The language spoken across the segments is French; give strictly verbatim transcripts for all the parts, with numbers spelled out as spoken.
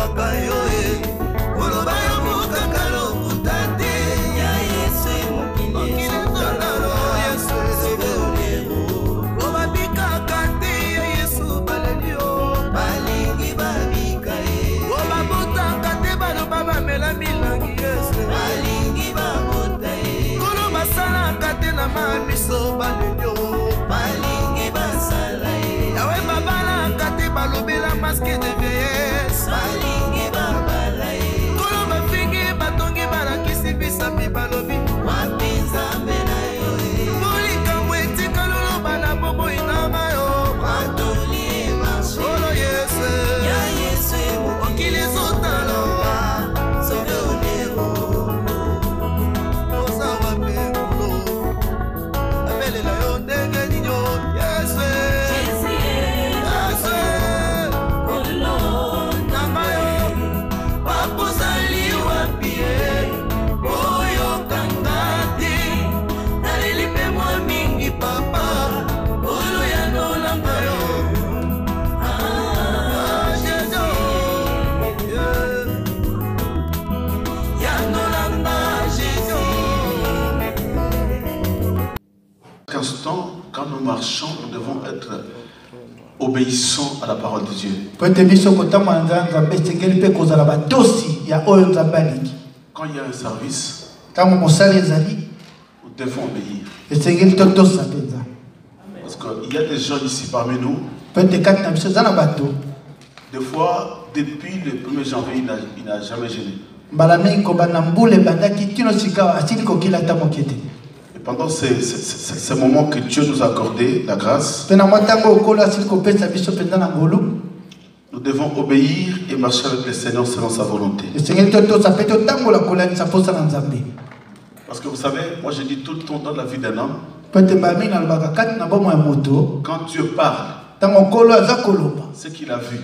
Quand nous marchons, nous devons être obéissants à la parole de Dieu. Quand il y a un service, nous devons obéir. Parce qu'il y a des gens ici parmi nous. Des fois, depuis le premier janvier, il n'a jamais gêné. Et pendant ces, ces, ces, ces moments que Dieu nous a accordé, la grâce, nous devons obéir et marcher avec le Seigneur selon sa volonté. Parce que vous savez, moi je dis tout le temps dans la vie d'un homme, quand Dieu parle, ce qu'il a vu.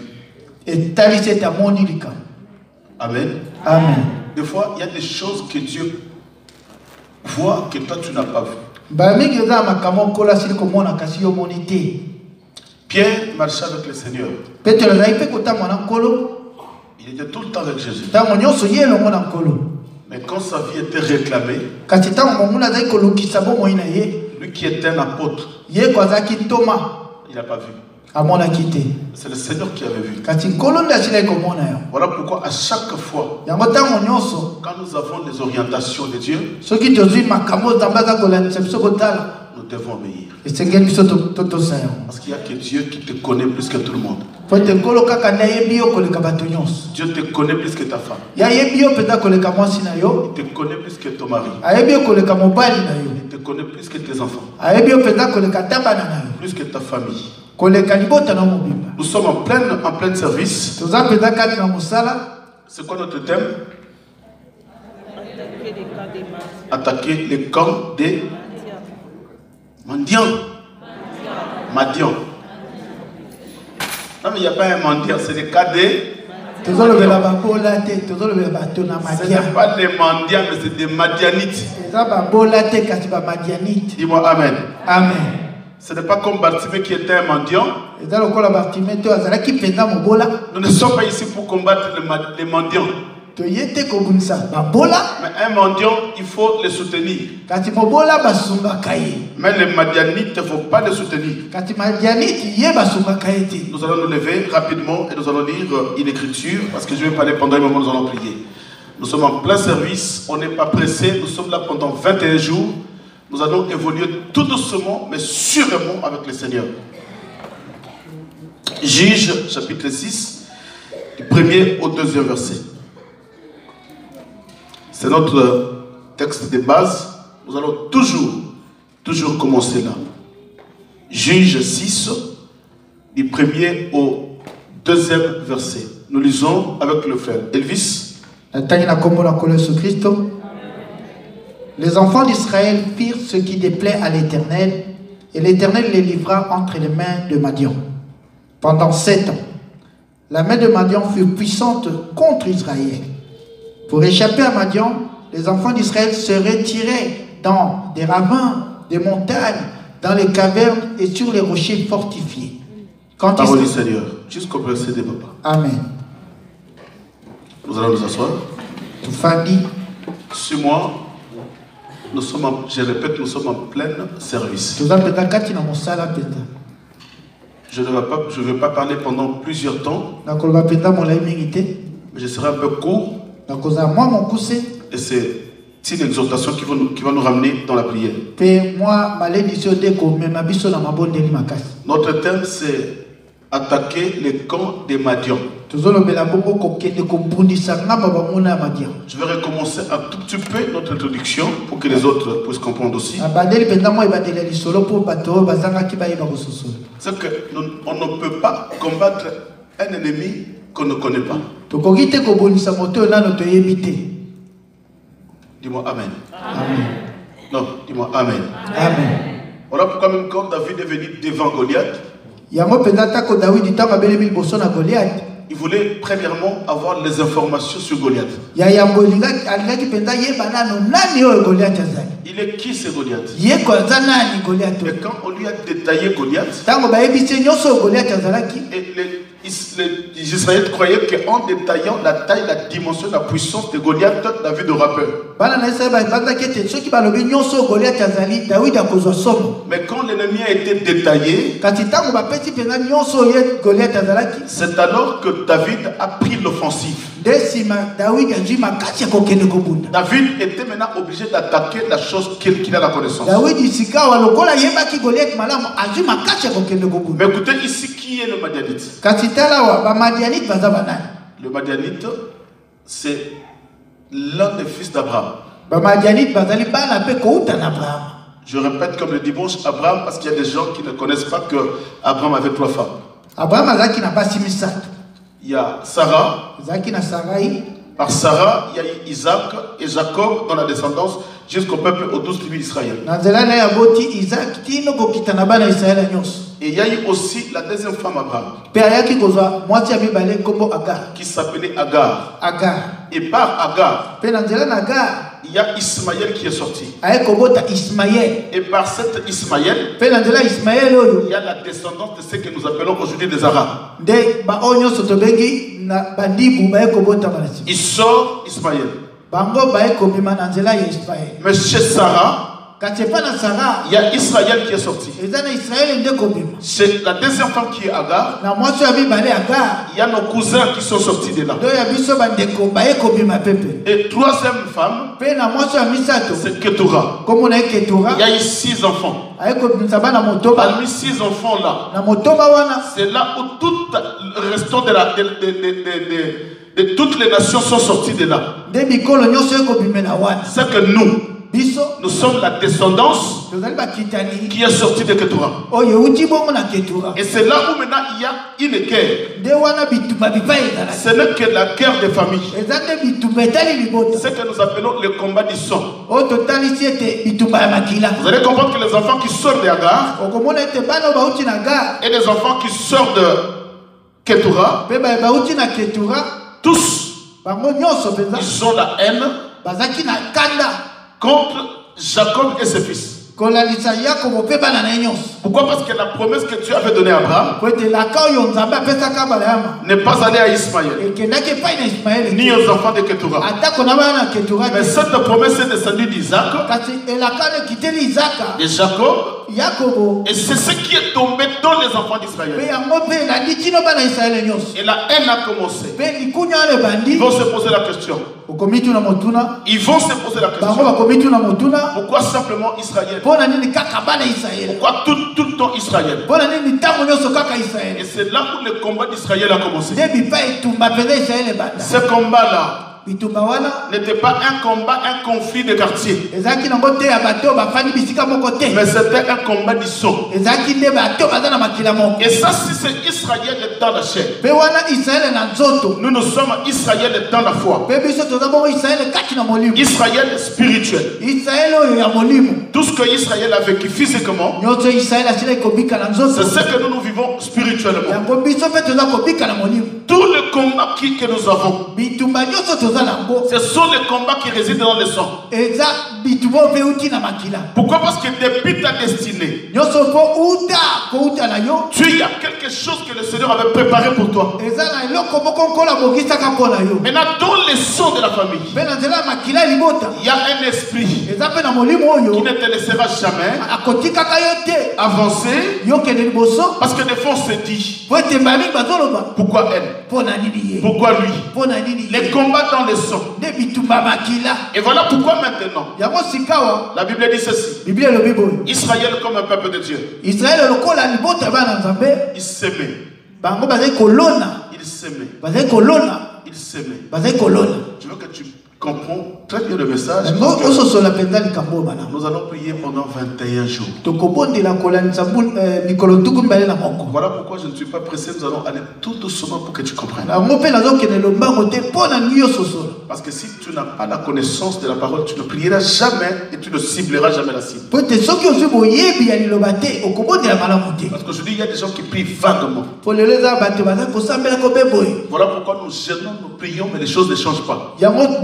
Amen. Amen. Des fois, il y a des choses que Dieu voit que toi tu n'as pas vu. Pierre marchait avec le Seigneur. Il était tout le temps avec Jésus. Mais quand sa vie était réclamée, lui qui était un apôtre, il n'a pas vu. C'est le Seigneur qui avait vu. Voilà pourquoi à chaque fois, quand nous avons des orientations de Dieu, nous devons obéir. Parce qu'il n'y a que Dieu qui te connaît plus que tout le monde. Dieu te connaît plus que ta femme. Il te connaît plus que ton mari. Il te connaît plus que tes enfants. Plus que ta famille. Nous sommes en plein, en plein service. C'est quoi notre thème? Attaquer les camps des mendiants. Mendiants. Non mais il n'y a pas un mendiant, c'est des cas des... Ce n'est pas des mendiants, mais c'est des madianites. Dis-moi Amen. Amen. Ce n'est pas comme Bartimée qui était un mendiant. Nous ne sommes pas ici pour combattre les mendiants. Mais un mendiant, il faut le soutenir. Mais les madianites, il ne faut pas les soutenir. Nous allons nous lever rapidement et nous allons lire une écriture parce que je vais parler pendant un moment, nous allons prier. Nous sommes en plein service, on n'est pas pressé, nous sommes là pendant vingt et un jours. Nous allons évoluer tout doucement, mais sûrement avec le Seigneur. Juge, chapitre six, du premier au deuxième verset. C'est notre texte de base. Nous allons toujours, toujours commencer là. Juge six, du premier au deuxième verset. Nous lisons avec le frère Elvis. Les enfants d'Israël firent ce qui déplaît à l'Éternel, et l'Éternel les livra entre les mains de Madian. Pendant sept ans, la main de Madian fut puissante contre Israël. Pour échapper à Madian, les enfants d'Israël se retiraient dans des ravins, des montagnes, dans les cavernes et sur les rochers fortifiés. Quand Parole du Seigneur, jusqu'au verset de papa. Amen. Nous allons nous asseoir. tufandi. Suis-moi. Nous sommes, en, je répète, nous sommes en plein service. Tuza mpenza kati na mosala mpenza. Je ne vais pas, je vais pas parler pendant plusieurs temps. Nakoloba mpenza molai mingi te. Mais je serai un peu court. Nakoza mwa mokuse. Et c'est une exhortation qui va, nous, qui va nous ramener dans la prière. Pe mwa maledisio de komema biso na mabondeli makasi. Notre thème c'est attaquer les camps des Madian. Je vais recommencer un tout petit peu notre introduction pour que les autres puissent comprendre aussi. C'est qu'on ne peut pas combattre un ennemi qu'on ne connaît pas. Dis-moi Amen. Amen. Non, dis-moi Amen. Amen. Voilà pourquoi même quand David est venu devant Goliath, il voulait premièrement avoir les informations sur Goliath. Il est qui ce Goliath? Et quand on lui a détaillé Goliath, et les, les Israélites croyaient qu'en détaillant la taille, la dimension, la puissance de Goliath, David aura peur. Mais quand l'ennemi a été détaillé, c'est alors que David a pris l'offensive. David était maintenant obligé d'attaquer la chose qu'il a la connaissance. Mais écoutez ici, qui est le Madianite? Le Madianite, c'est l'un des fils d'Abraham. Je répète comme le dimanche, Abraham, parce qu'il y a des gens qui ne connaissent pas que Abraham avait trois femmes. Il y a Sarah. Par Sarah, il y a Isaac et Jacob dans la descendance jusqu'au peuple aux douze tribus d'Israël. Et il y a eu aussi la deuxième femme Abraham qui s'appelait Agar. Et par Agar, il y a Ismaël qui est sorti. Et par cet Ismaël, il y a la descendance de ce que nous appelons aujourd'hui des Arabes. Il sort Ismaël. Mais chez Sarah, il y a Israël qui est sorti. C'est la deuxième femme qui est Agar. Il y a nos cousins qui sont sortis de là. Et troisième femme, c'est Ketura. Il y a eu six enfants. Parmi six enfants là, c'est là où tout le restant de, la, de, de, de, de, de toutes les nations sont sorties de là. C'est que nous, nous sommes la descendance qui est sortie de Ketura. Et c'est là où maintenant il y a une guerre. Ce n'est que la guerre des familles. C'est que nous appelons le combat du sang. Vous allez comprendre que les enfants qui sortent de Agar et les enfants qui sortent de Ketura, tous, ils ont la haine contre Jacob et ses fils. Pourquoi? Parce que la promesse que Dieu avait donnée à Abraham n'est pas allée à Ismaël ni aux enfants de Ketura. Mais cette promesse est descendue d'Isaac, de Jacob, et c'est ce qui est tombé dans les enfants d'Israël. Et la haine a commencé. Ils vont se poser la question. Ils vont se poser la question. Pourquoi simplement Israël? Pourquoi tout, tout le temps Israël? Et c'est là où le combat d'Israël a commencé. Ce combat-là n'était pas un combat, un conflit de quartier. Mais c'était un combat du sang. Et ça, si c'est Israël dans la chair, nous nous sommes Israël dans la foi. Israël spirituel. Tout ce que Israël a vécu physiquement, c'est ce que nous nous vivons spirituellement. Tout le combat que nous avons, Ce sont les combats qui résident dans le sang. Pourquoi? Parce que depuis ta destinée, tu y a quelque chose que le Seigneur avait préparé pour toi. Maintenant, dans le sang de la famille, il y a un esprit qui ne te laissera jamais avancer. Parce que des fois on se dit, pourquoi elle? Pourquoi lui? Les combats dans le sang. Et voilà pourquoi maintenant la Bible dit ceci: Israël comme un peuple de Dieu, il s'aimait. Il s'aimait. Il s'aimait. Je veux que tu comprends très bien le message. Nous allons prier pendant vingt et un jours. Voilà pourquoi je ne suis pas pressé. Nous allons aller tout doucement pour que tu comprennes. Parce que si tu n'as pas la connaissance de la parole, tu ne prieras jamais et tu ne cibleras jamais la cible. Parce qu'aujourd'hui, il y a des gens qui prient vaguement. Voilà pourquoi nous gênons, nous prions, mais les choses ne changent pas.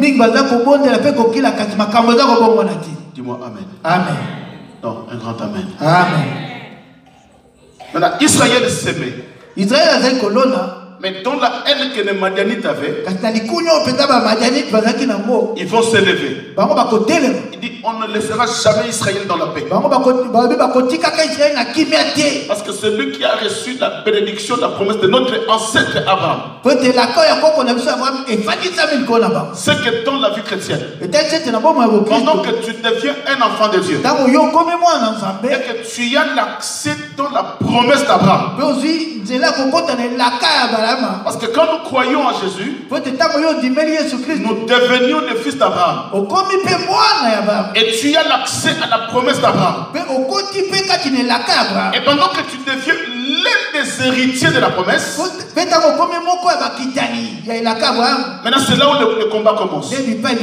Dis-moi amen. Amen. Non, un grand amen. Amen. Maintenant, Israël s'aimait. Israël kolona. Mais dans la haine que les Madianites avaient, ils vont s'élever. Il dit, on ne laissera jamais Israël dans la paix. Parce que c'est lui qui a reçu la bénédiction, la promesse de notre ancêtre Abraham. C'est que dans la vie chrétienne, pendant que tu deviens un enfant de Dieu, et que tu as l'accès dans la promesse d'Abraham. Parce que quand nous croyons en Jésus, nous devenions les fils d'Abraham. Et tu as l'accès à la promesse d'Abraham. Et pendant que tu deviens l'un des héritiers de la promesse, maintenant c'est là où le, le combat commence.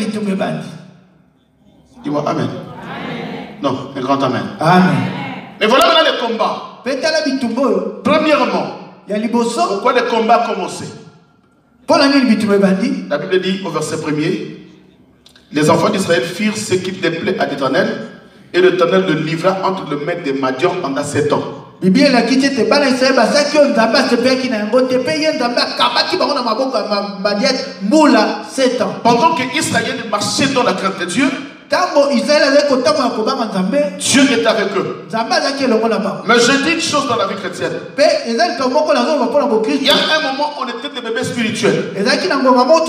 Dis-moi amen. Non, un grand amen. Amen. Mais voilà maintenant le combat. Premièrement, pourquoi le combat a commencé? La Bible dit au verset premier, les enfants d'Israël firent ce qui déplaît à l'Éternel, et l'Éternel le livra entre les mains des Madians pendant sept ans. Pendant que Israël marchait dans la crainte de Dieu, Dieu est avec eux. Mais je dis une chose dans la vie chrétienne. Il y a un moment où on était des bébés spirituels. Il y a un moment où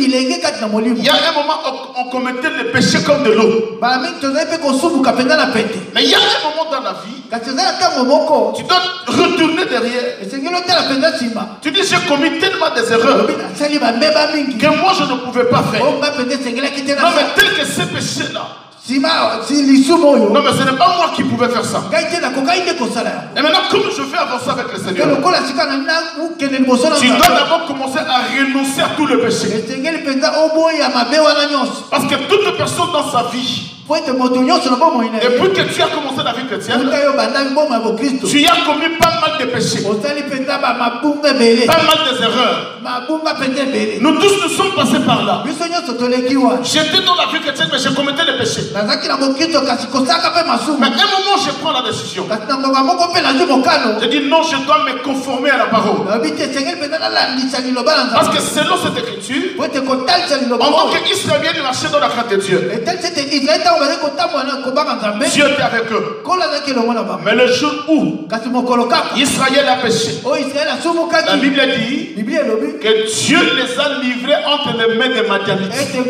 on commettait les péchés comme de l'eau. Mais il y a un moment dans la vie, tu dois retourner derrière. Tu dis, j'ai commis tellement des erreurs que moi je ne pouvais pas faire. Non mais tel que ces péchés là, non mais ce n'est pas moi qui pouvais faire ça. Et maintenant comme je fais avancer avec le Seigneur, tu dois d'abord commencer à renoncer à tout le péché. Parce que toute personne dans sa vie, et puis que tu as commencé la vie chrétienne, tu as commis pas mal de péchés, pas mal des erreurs. Nous tous nous sommes passés par là. J'étais dans la vie chrétienne mais je commettais les péchés. Mais à un moment je prends la décision. Je dis non, je dois me conformer à la parole. Parce que selon cette écriture, pendant que Israël marchait dans la crainte de Dieu, Dieu était avec eux. Mais le jour où Israël a péché, la Bible dit que Dieu les a livrés entre les mains des Madianites.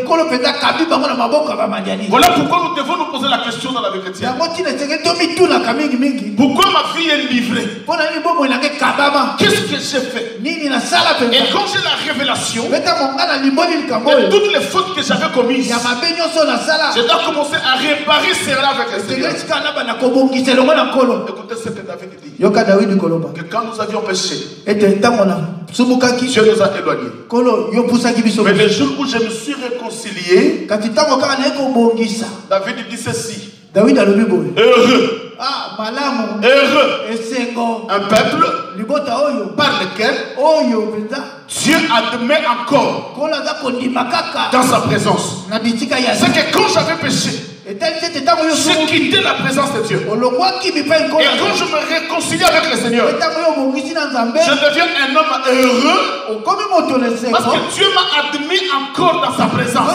Voilà pourquoi nous devons nous poser la question dans la vie chrétienne. Pourquoi ma vie est livrée? Qu'est-ce que j'ai fait? Et quand j'ai la révélation de toutes les fautes que j'avais commises, je dois commencer à réparer cela avec le Seigneur. Écoutez ce que David dit. Que quand nous avions péché, Dieu nous a éloignés. Mais le jour où je me suis réconcilié, David dit ceci: heureux Ah, malamu. Heureux. Esengo. Un peuple Libota oyo. par lequel Oyo penza. Dieu admet encore Kola za kondima kaka. dans sa présence. Na bitika ya. C'est que quand j'avais péché, j'ai quitté la présence de Dieu. Et quand je me réconcilie avec le Seigneur, je deviens un homme heureux parce que Dieu m'a admis encore dans sa présence.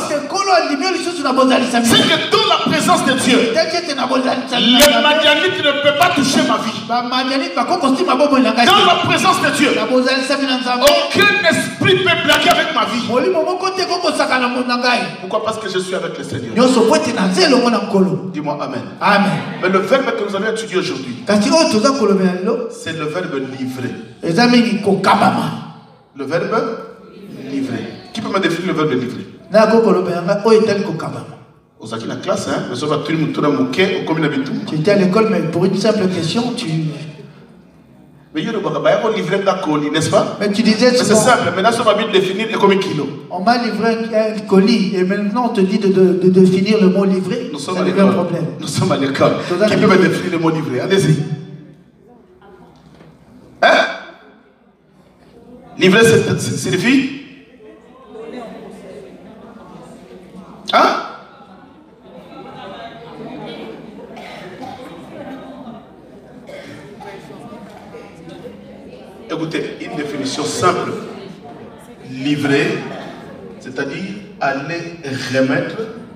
C'est que dans la présence de Dieu, le Madianite ne peut pas toucher ma vie. Dans la présence de Dieu, aucun esprit peut blaguer avec ma vie. Pourquoi? Parce que je suis avec le Seigneur. Dis-moi Amen. Amen. Mais le verbe que nous allons étudier aujourd'hui, c'est le verbe livrer. Le verbe livrer. Qui peut me définir le verbe livrer? Aux acquis la classe, hein? Tu étais à l'école, mais pour une simple question, tu. Mais n'est-ce pas? Mais tu disais c'est simple, maintenant on va définir comme un kilo. On m'a livré un colis et maintenant on te dit de, de, de définir le mot livré. Nous sommes à l'école. Nous sommes à l'école. Qui peut me définir le mot livré? Allez-y. Hein? Livré, c'est signifie? Hein? Écoutez, une définition simple. Livrer, c'est-à-dire aller remettre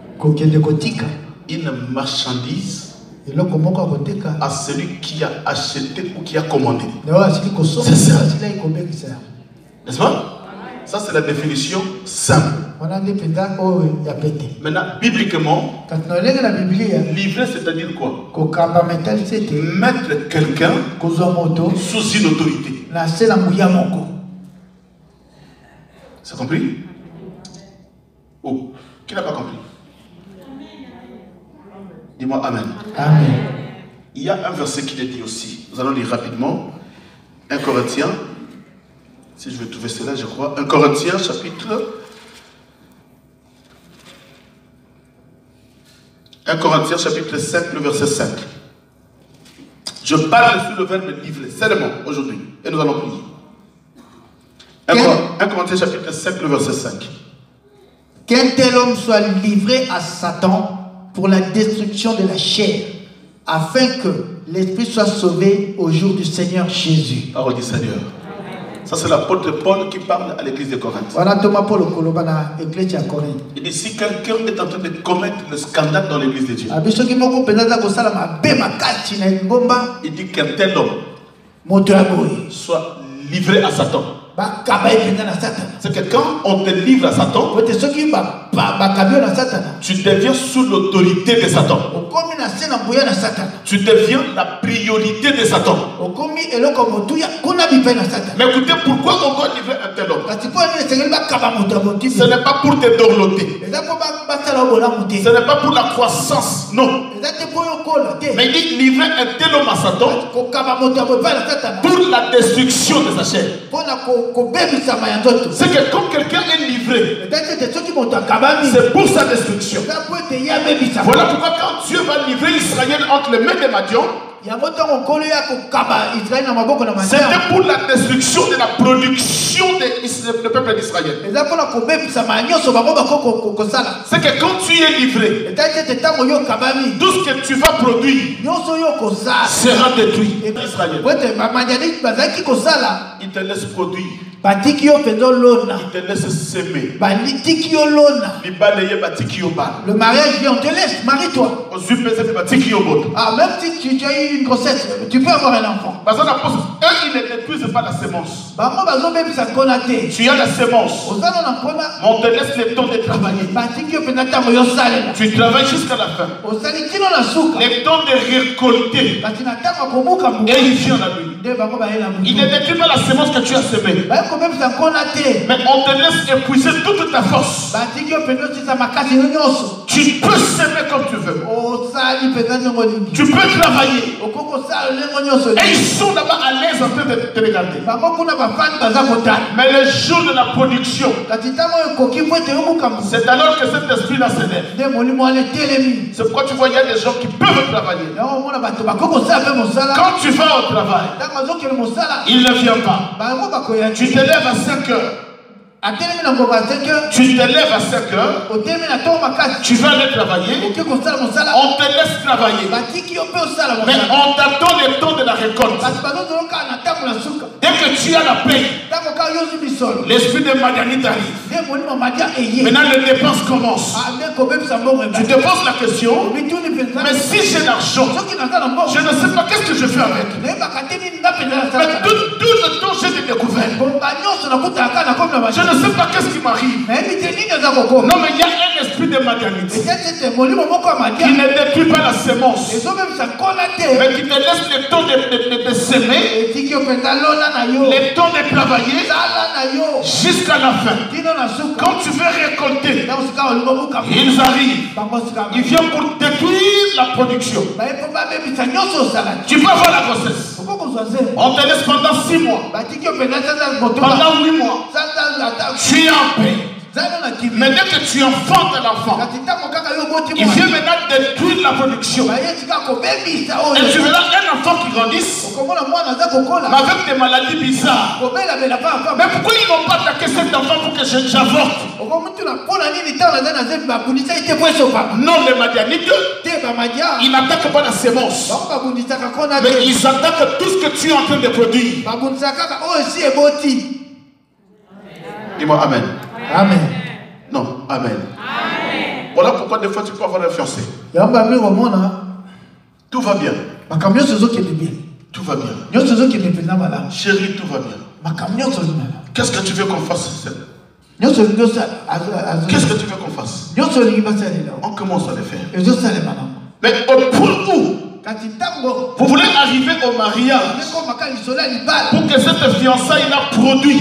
une marchandise à celui qui a acheté ou qui a commandé. C'est ça. N'est-ce pas? Ça, c'est la définition simple. Maintenant, bibliquement, livrer, c'est-à-dire quoi? Mettre quelqu'un sous une autorité. C'est compris? Oh, qui n'a pas compris? Dis-moi Amen. Amen. Il y a un verset qui le dit aussi. Nous allons lire rapidement. un Corinthiens. Si je vais trouver cela, je crois. un Corinthiens, chapitre. un Corinthiens, chapitre cinq, le verset cinq. Je parle sur le verbe livrer, seulement aujourd'hui. Et nous allons prier. un Corinthiens, chapitre cinq, le verset cinq. Qu'un tel homme soit livré à Satan pour la destruction de la chair, afin que l'esprit soit sauvé au jour du Seigneur Jésus. Parole du Seigneur. Ça, c'est l'apôtre Paul qui parle à l'église de Corinthe. Il dit, si quelqu'un est en train de commettre le scandale dans l'église de Dieu, il dit qu'un tel homme soit livré à Satan. C'est que quand on te livre à Satan, tu deviens sous l'autorité de Satan. Tu deviens la priorité de Satan. Mais écoutez, pourquoi on doit livrer un tel homme? Ce n'est pas pour te dorloter. Ce n'est pas pour la croissance, non. Mais il dit livrer un tel homme à Satan pour la destruction de sa chair. C'est que quand quelqu'un est livré, c'est pour sa destruction. Voilà pourquoi quand Dieu va livrer Israël entre les mains de Madian, c'était pour la destruction de la production du peuple d'Israël. C'est que quand tu es livré, tout ce que tu vas produire sera détruit. Israël. Il te laisse produire. Il te laisse s'aimer. Le mariage vient, on te laisse, marie-toi. Ah, même si tu as eu une grossesse, tu peux avoir un enfant. Eux, ils ne détruisent pas la sémence. Tu as la sémence. On te laisse le temps de travailler. Tu travailles jusqu'à la fin. Le temps de récolter. Et il vient la nuit. Il ne détruit pas la sémence que tu as semée. Mais on te laisse épuiser toute ta force. Tu peux s'aimer comme tu veux. veux. Tu peux travailler. Et ils sont là-bas à l'aise en train de te regarder. Mais le jour de la production, c'est alors que cet esprit-là s'élève. C'est pourquoi tu vois, il y a des gens qui peuvent travailler. Quand tu vas au travail, il ne vient pas. Tu te lèves à cinq heures. Tu te lèves à cinq heures. Tu vas aller travailler. On te laisse travailler. Mais on t'attend le temps de la récolte. Dès que tu as la paix, l'esprit de Madianite arrive. Maintenant les dépenses commencent. Tu te poses la question, mais si j'ai l'argent, je ne sais pas qu'est-ce que je fais avec. Mais tout, tout le temps j'ai des découvertes. Je ne sais pas qu'est-ce qui m'arrive. Non, mais il y a un esprit de Madianite qui ne détruit pas la sémence, mais qui te laisse le temps de, de, de, de s'aimer, le temps de travailler jusqu'à la fin. Quand tu veux récolter, ils arrivent. Ils viennent pour détruire la production. Tu peux avoir la grossesse. On te laisse pendant six mois, pendant huit mois. Tu es en paix. Mais dès que tu enfantes l'enfant, il vient maintenant détruire la production. Et tu verras un enfant qui grandisse, mais avec des maladies bizarres. Mais pourquoi ils n'ont pas attaqué cet enfant pour que j'avorte? Non, les Madianites, ils n'attaquent pas la sémence, mais ils attaquent tout ce que tu es en train de produire. Dis-moi Amen. Amen. Non, Amen. Amen. Voilà pourquoi des fois tu peux avoir un fiancé. Tout va bien. Tout va bien. Chérie, tout va bien. Qu'est-ce que tu veux qu'on fasse? Qu'est-ce que tu veux qu'on fasse? On commence à le faire. Mais au point où vous voulez arriver au mariage pour que cette fiançaille-là produit,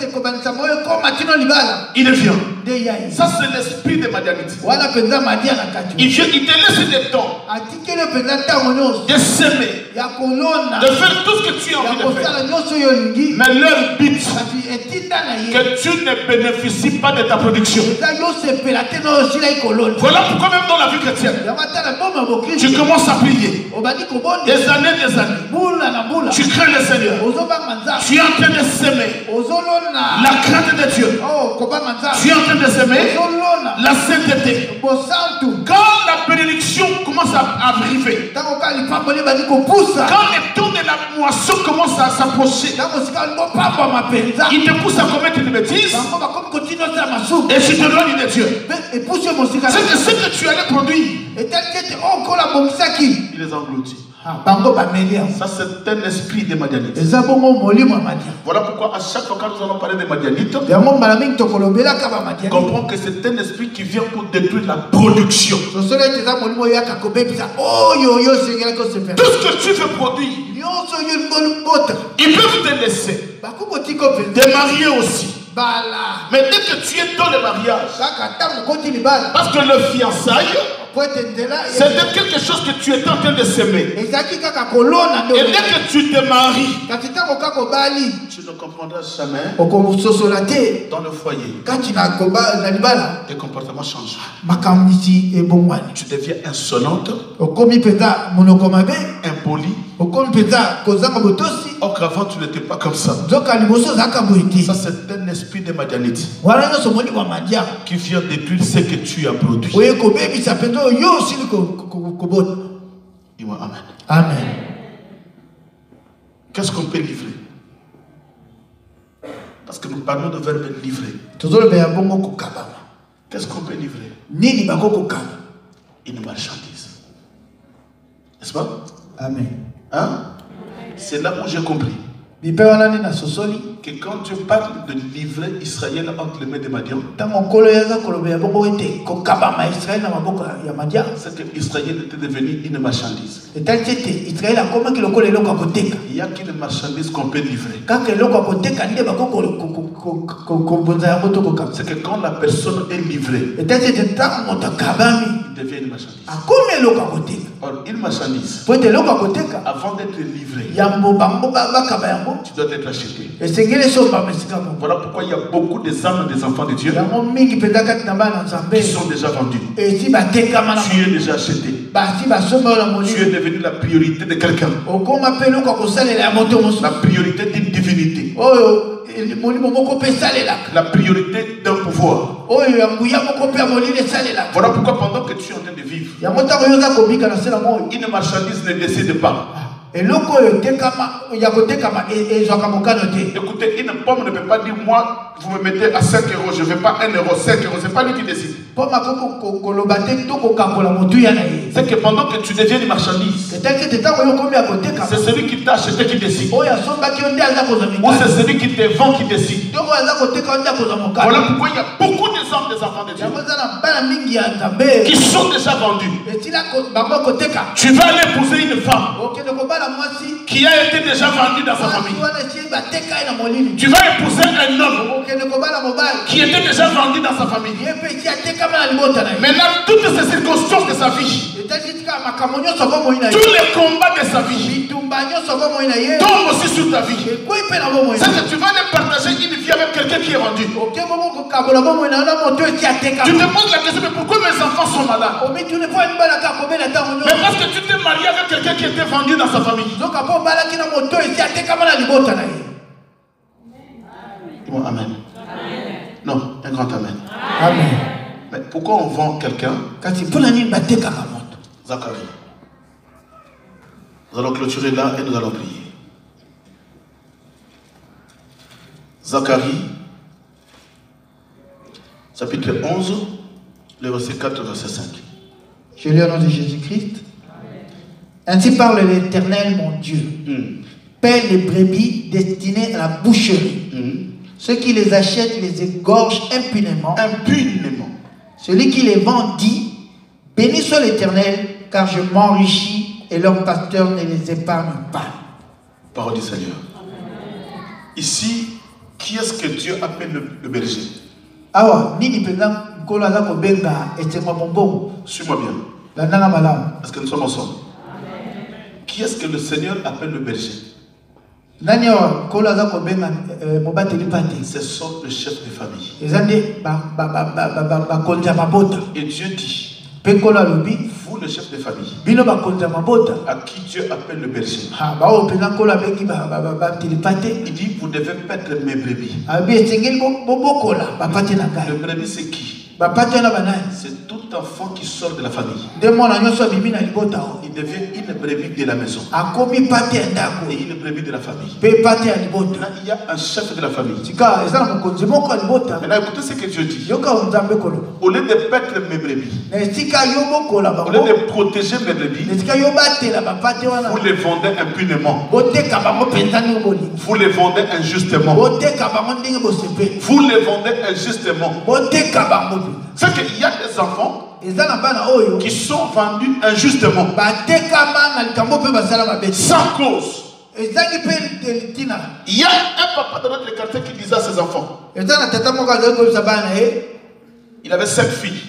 il vient. Ça, c'est l'esprit de Madianite. Il vient, il te laisse des temps de s'aimer, de faire tout ce que tu as envie de faire. Mais leur but, que tu ne bénéficies pas de ta production. Voilà pourquoi même dans la vie chrétienne, tu commences à prier. Des années, des années. Tu crains le Seigneur. Tu es en train de s'aimer la crainte de Dieu. Tu es en train de s'aimer la sainteté. Quand la bénédiction commence à arriver, quand le temps de la moisson commence à s'approcher, il te pousse à commettre une bêtise et tu te loignes de Dieu. C'est que ce que tu allais produire, il les engloutit. Ça, c'est un esprit de Madianite. Voilà pourquoi à chaque fois quand nous allons parler de Madianite, comprends que c'est un esprit qui vient pour détruire la production. Tout ce que tu veux produire, ils peuvent te laisser, te marier aussi. Mais dès que tu es dans le mariage, parce que le fiançailles, c'était quelque chose que tu étais en train de s'aimer. Et dès que tu te maries, tu ne comprendras jamais dans le foyer. Tes comportements changent. Tu deviens insolente, impoli. Or qu'avant tu n'étais pas comme ça. Ça, c'est un esprit de Madianite qui vient détruire ce que tu as produit. Dis-moi Amen. Amen. Qu'est-ce qu'on peut livrer? Parce que nous parlons de verbe livrer. Qu'est-ce qu'on peut livrer? Une marchandise. N'est-ce pas? Amen. Hein? C'est là où j'ai compris que quand tu parles de livrer Israël entre les mains de Madian, c'est que Israël était devenu une marchandise. Il y a qu'une marchandise qu'on peut livrer. C'est que quand la personne est livrée, il devient une marchandise. Or, une marchandise, avant d'être livrée, tu dois être acheté. Voilà pourquoi il y a beaucoup des âmes des enfants de Dieu qui sont déjà vendus. Tu es déjà acheté. Tu es devenu la priorité de quelqu'un. La priorité d'une divinité. La priorité d'un pouvoir. Voilà pourquoi pendant que tu es en train de vivre, une marchandise ne décide pas. Écoutez, une pomme ne peut pas dire moi, vous me mettez à cinq euros, je ne veux pas un euro, cinq euros, c'est pas lui qui décide. C'est que pendant que tu deviens une marchandise, c'est celui qui t'a acheté qui décide. Ou c'est celui qui te vend qui décide. Voilà pourquoi il y a beaucoup des hommes, des enfants de Dieu qui sont déjà vendus. Tu vas aller épouser une femme qui a été déjà vendue dans sa famille. Tu vas épouser un homme qui était déjà vendu dans sa famille. Maintenant, toutes ces circonstances de sa vie, tous les combats de sa vie tombent aussi sur ta vie. C'est que tu vas aller partager une vie avec quelqu'un qui est vendu. Tu te poses la question, mais pourquoi mes enfants sont malades? Mais parce que tu t'es marié avec quelqu'un qui était vendu dans sa famille. Dis-moi amen. Non, un grand amen. Amen. Mais pourquoi on vend quelqu'un? Zacharie. Nous allons clôturer là et nous allons prier. Zacharie, chapitre onze, le verset quatre, verset cinq. Je lis au nom de Jésus-Christ. Ainsi parle l'Éternel, mon Dieu. Mm. Paie les brebis destinées à la boucherie. Mm. Ceux qui les achètent les égorgent impunément. Impunément. Celui qui les vend dit, béni soit l'Éternel, car je m'enrichis et leur pasteur ne les épargne pas. Parole du Seigneur. Ici, qui est-ce que Dieu appelle le, le berger? Suis-moi bien. Est-ce que nous sommes ensemble? Qui est-ce que le Seigneur appelle le berger? Ce sont les chefs de famille. Et Dieu dit, vous les chefs de famille, à qui Dieu appelle le berger, il dit, vous devez paître mes brebis. Le brebis c'est qui? C'est tout enfant qui sort de la famille. Il devient une brebis de la maison. Et une brebis de la famille. Là, il y a un chef de la famille. Maintenant, écoutez ce que Dieu dit. Au lieu de paître mes brebis, au lieu de protéger mes brebis, vous les vendez impunément. Vous les vendez injustement. Vous les vendez injustement. C'est qu'il y a des enfants qui sont vendus injustement, sans cause. Il y a un papa dans notre quartier qui disait à ses enfants, il avait sept filles.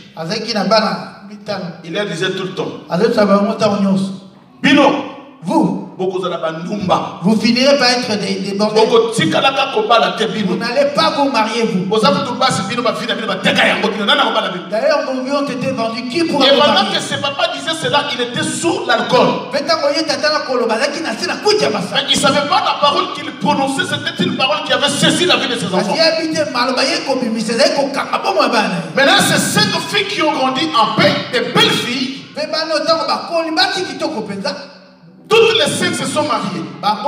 Il leur disait tout le temps, Bino, vous, vous finirez par être des, des bordels. Vous n'allez pas vous marier, vous. D'ailleurs, vos vies ont été vendues. Qui pourra vous marier? Et pendant que ses papas disaient cela, il était sous l'alcool. Mais il ne savait pas la parole qu'il prononçait. C'était une parole qui avait saisi la vie de ses enfants. Maintenant, c'est cinq filles qui ont grandi en paix, des belles filles. Toutes les cinq se sont mariées.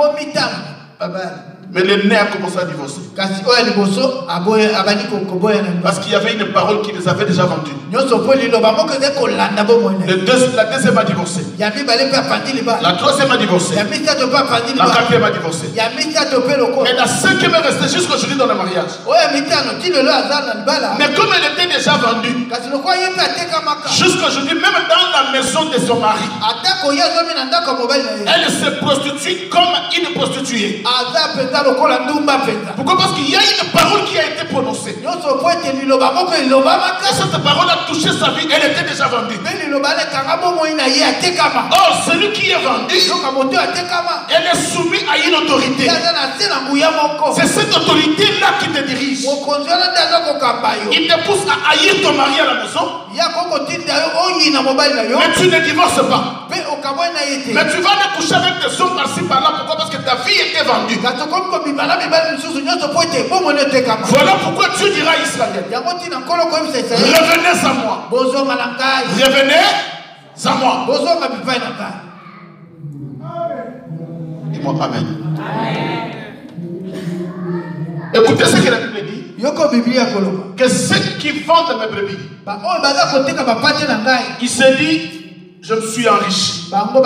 Mais l'aîné a commencé à divorcer. Parce qu'il y avait une parole qui les avait déjà vendues. Le deux, la deuxième a divorcé. La troisième a divorcé. La quatrième a divorcé. Et la cinquième est restée jusqu'aujourd'hui dans le mariage. Mais comme elle était déjà vendue, jusqu'aujourd'hui, même dans la maison maison de son mari. Elle se prostitue comme une prostituée. Pourquoi? Parce qu'il y a une parole qui a été prononcée. Et cette parole a touché sa vie. Elle était déjà vendue. Or, celui qui est vendu, elle est soumise à une autorité. C'est cette autorité-là qui te dirige. Il te pousse à haïr ton mari à la maison. Mais tu ne divorces pas. Mais tu vas aller coucher avec tes hommes par-ci par-là. Pourquoi? Parce que ta vie était vendue. Voilà pourquoi Dieu dira à Israël: revenez à moi. Revenez à moi. Dis-moi Amen. Écoutez ce que la Bible dit. Que ceux qui vendent mes brebis, il se dit: je me suis enrichi. C'est que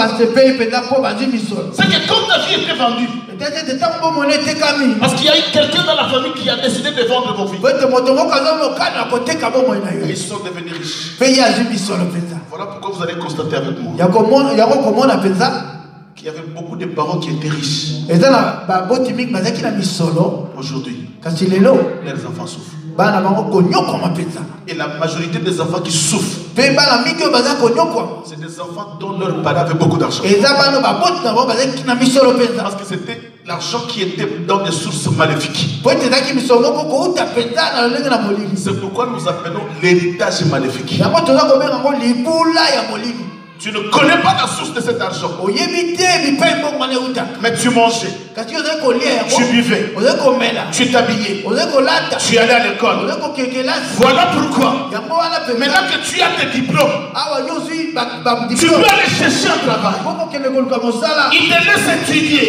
quand ta vie était vendue, parce qu'il y a eu quelqu'un dans la famille qui a décidé de vendre vos vies, ils sont devenus riches. Voilà pourquoi vous allez constater avec moi qu'il y avait beaucoup de parents qui étaient riches. Aujourd'hui, leurs enfants souffrent. Et la majorité des enfants qui souffrent, c'est des enfants dont leurs parents avaient beaucoup d'argent. Parce que c'était l'argent qui était dans des sources maléfiques. C'est pourquoi nous appelons l'héritage maléfique. Tu ne connais pas la source de cet argent. Mais tu mangeais, tu buvais, tu t'habillais, tu allais à l'école. Voilà pourquoi, maintenant que tu as tes diplômes, tu peux aller chercher un travail. Il te laisse étudier.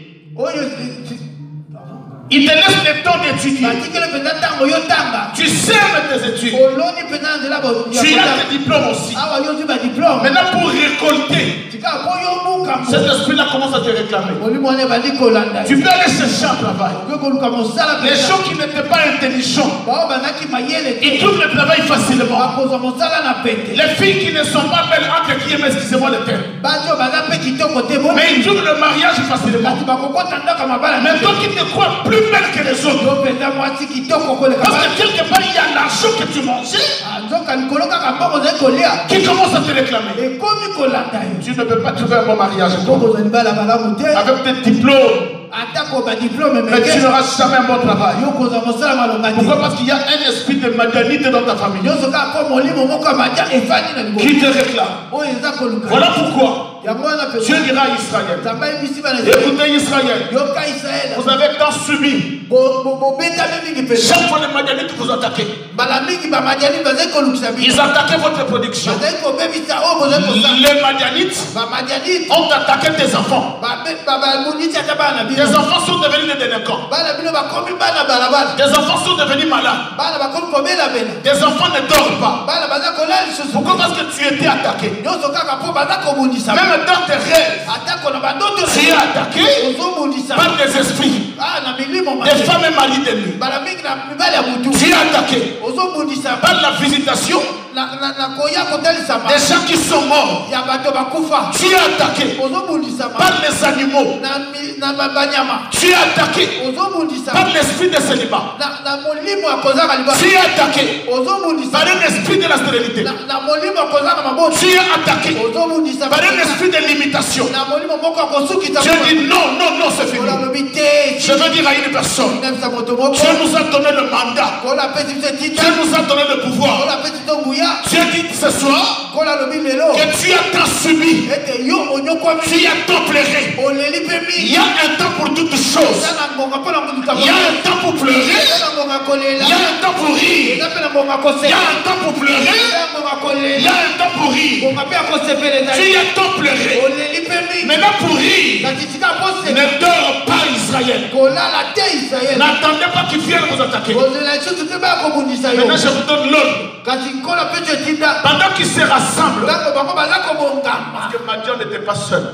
Il te laisse le temps d'étudier. Tu sèmes tes études. Tu as tes diplômes aussi. Maintenant, pour récolter, cet esprit-là commence à te réclamer. Tu peux aller chercher un travail. Les gens qui n'étaient pas intelligents, ils trouvent le travail facilement. Les filles qui ne sont pas belles, entre qui aiment, excusez-moi le terme, mais ils trouvent le mariage facilement. Mais toi qui te crois plus belle que les autres, parce que quelque part il y a l'argent que tu mangeais qui commence à te réclamer. Tu ne peux pas trouver un bon mariage avec tes diplômes, mais tu n'auras jamais un bon travail. Pourquoi? Parce qu'il y a un esprit de madianité dans ta famille qui te réclame. Voilà pourquoi Dieu dira à Israël: écoutez Israël, vous avez tant subi. Chaque fois les Madianites vous attaquaient. Ils attaquaient votre production. Les Madianites ont attaqué tes enfants. Tes enfants sont devenus des délinquants. Tes enfants sont devenus malades. Tes enfants ne dorment pas. Pourquoi? Parce que tu étais attaqué. Même dans tes rêves, tu es attaqué par des esprits, des femmes mariées de nuit. Tu es attaqué par la visitation des gens qui sont morts. Tu es attaqué par les animaux. Tu es attaqué par l'esprit de célibat. Tu es attaqué par un esprit de la stérilité. Tu es attaqué par un esprit de limitation. Dieu dit non, non, non, c'est fini. Je veux dire à une personne, Dieu nous a donné le mandat. Dieu nous a donné le pouvoir. Dieu dit ce soir que tu as tant subi, tu as tant pleuré. Il y a un temps pour toutes choses. Il y a un temps pour pleurer. Il y a un temps pour rire. Il y a un temps pour pleurer. Il y a un temps pour rire. Tu as tant pleuré. Maintenant pour rire, ne dors pas Israël. N'attendez pas qu'ils viennent vous attaquer. Maintenant je vous donne l'ordre. Pendant qu'ils se rassemblent, parce que Madian n'était pas seul,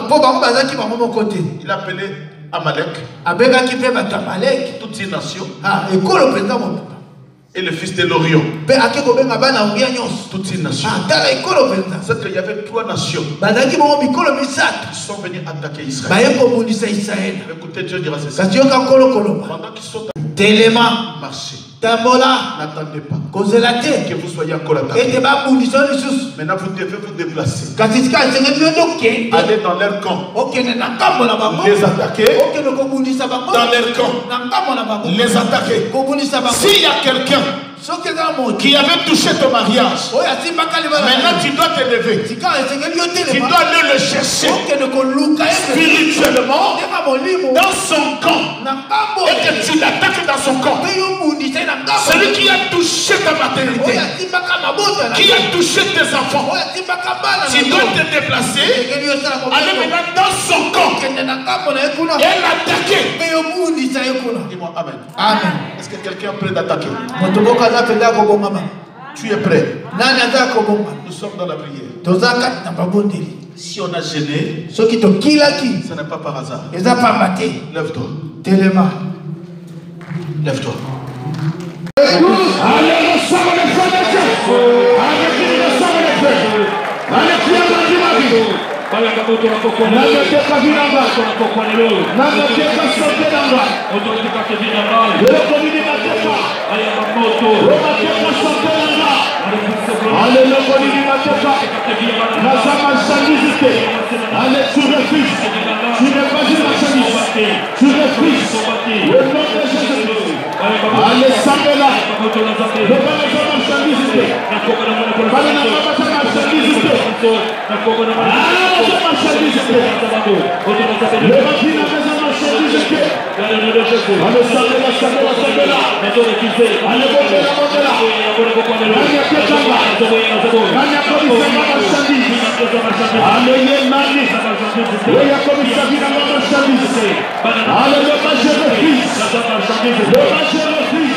il appelait Amalek, toute une nation, et et le fils de l'Orient. Toutes ces nations. C'est qu'il y avait trois nations qui sont venues attaquer Israël. Écoutez, Dieu dira ceci. Pendant qu'ils sont à marcher, n'attendez pas que vous soyez encore attaqués. Maintenant, vous devez vous déplacer. Allez dans leur camp. Les attaquer. Dans leur camp. Les attaquer. S'il y a quelqu'un qui avait touché ton mariage, maintenant tu dois te lever. Tu dois aller le chercher spirituellement dans son camp et que tu l'attaques dans son camp. Celui qui a touché ta maternité, qui a touché tes enfants, tu dois te déplacer, aller maintenant dans son camp et l'attaquer. Dis-moi Amen. Amen. Est-ce que quelqu'un est prêt d'attaquer? Tu es prêt? Nous sommes dans la prière. Si on a gêné, ce n'est pas par hasard. Lève-toi. Lève-toi. Allez, tu refuses. Tu n'es pas une marchandise. Tu refuses. Le nom de Jésus. Allez, Samuela. Le nom de la marchandise. Allez, la marchandise. Ah, la marchandise. Le rapide de la marchandise. Allez, Samuela, Samuela, Samuela. Allez, Bondela, Bondela. Gagna Pietava. Gagna Commissaire marchandise. Allez, Mani. Oui, a commissaire la marchandise. Allez, le majeur de fils. Le majeur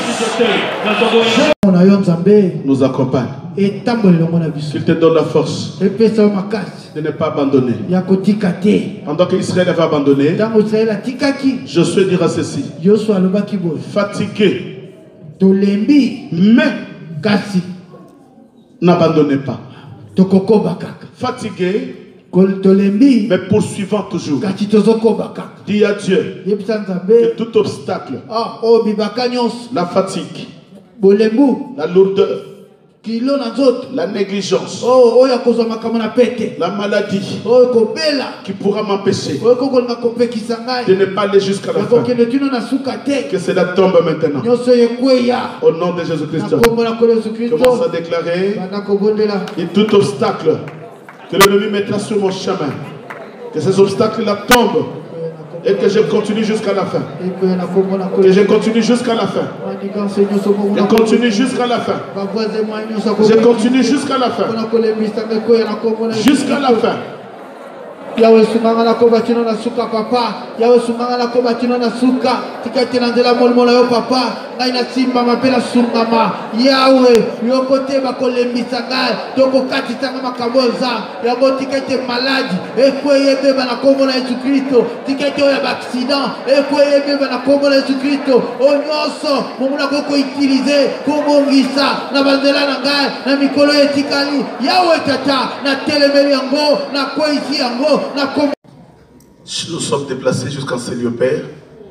de fils. Nous accompagne. Qu'il te donne la force de ne pas abandonner. Pendant qu'Israël avait abandonné, Josué dira ceci. Fatigué, mais n'abandonnez pas. Fatigué, mais poursuivant toujours. Dis à Dieu que tout obstacle, la fatigue, la lourdeur, la négligence, la maladie qui pourra m'empêcher de ne pas aller jusqu'à la fin, que cela tombe maintenant. Au nom de Jésus-Christ, commence à déclarer et tout obstacle que l'ennemi mettra sur mon chemin, que ces obstacles-là tombent et que je continue jusqu'à la fin. Que je continue jusqu'à la fin. Je continue jusqu'à la fin. Je continue jusqu'à la fin. Jusqu'à la fin. Yawe sumanga na kobatino na suka papa. Yawe sumanga na kobatino na suka. Tikati na ndela molmola yo papa. Ngai na simba mapela sungama. Yawe yokote bakole misangai. Toko kati tanga makaboza. Yabo tikati maladi. Ekwe yebe bana kombo na Yesu Kristo. Tikati oya accident. Ekwe yebe bana kombo na Yesu Kristo. Onyoso mumuna koko utiliser kombo ngisa na bandela na ngai na mikolo etikali. Yawe tata na telemeli yango na kwa isi yango. Nous sommes déplacés jusqu'en ce lieu, Père,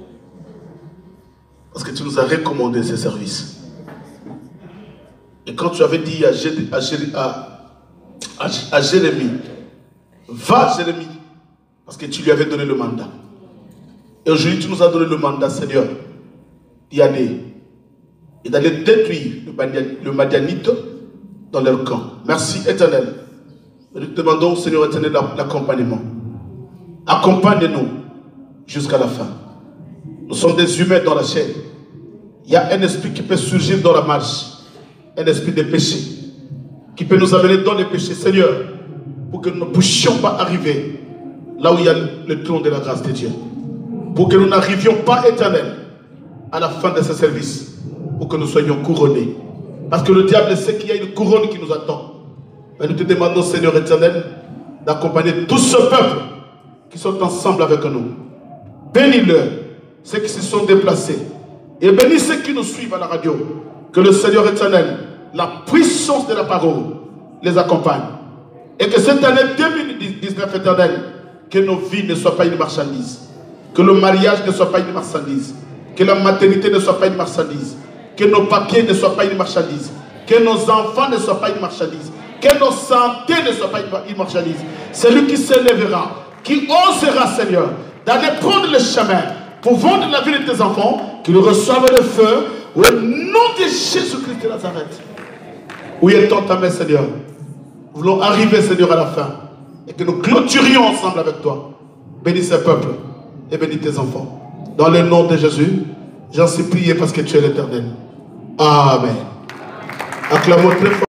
parce que tu nous as recommandé ces services. Et quand tu avais dit à, Jé à, Jé à, à, à Jérémie, va Jérémie, parce que tu lui avais donné le mandat. Et aujourd'hui tu nous as donné le mandat, Seigneur, d'y aller et d'aller détruire le Madianite dans leur camp. Merci éternel. Nous te demandons, Seigneur éternel, l'accompagnement. Accompagne-nous jusqu'à la fin. Nous sommes des humains dans la chair. Il y a un esprit qui peut surgir dans la marche. Un esprit de péché. Qui peut nous amener dans les péchés, Seigneur. Pour que nous ne puissions pas arriver là où il y a le trône de la grâce de Dieu. Pour que nous n'arrivions pas, éternel, à la fin de ce service. Pour que nous soyons couronnés. Parce que le diable sait qu'il y a une couronne qui nous attend. Et nous te demandons, Seigneur éternel, d'accompagner tout ce peuple qui sont ensemble avec nous. Bénis-le, ceux qui se sont déplacés. Et bénis ceux qui nous suivent à la radio. Que le Seigneur éternel, la puissance de la parole, les accompagne. Et que cette année deux mille dix-neuf éternel, que nos vies ne soient pas une marchandise. Que le mariage ne soit pas une marchandise. Que la maternité ne soit pas une marchandise. Que nos papiers ne soient pas une marchandise. Que nos enfants ne soient pas une marchandise. Que nos santé ne soient pas une marchandise. Celui qui s'élèvera, qui osera, Seigneur, d'aller prendre le chemin pour vendre la vie de tes enfants, qu'il reçoive le feu au nom de Jésus-Christ de Nazareth. Où est-on ta main, Seigneur? Nous voulons arriver, Seigneur, à la fin et que nous clôturions ensemble avec toi. Bénis ce peuple et bénis tes enfants. Dans le nom de Jésus, j'en suis prié parce que tu es l'Éternel. Amen. Acclamons très fort.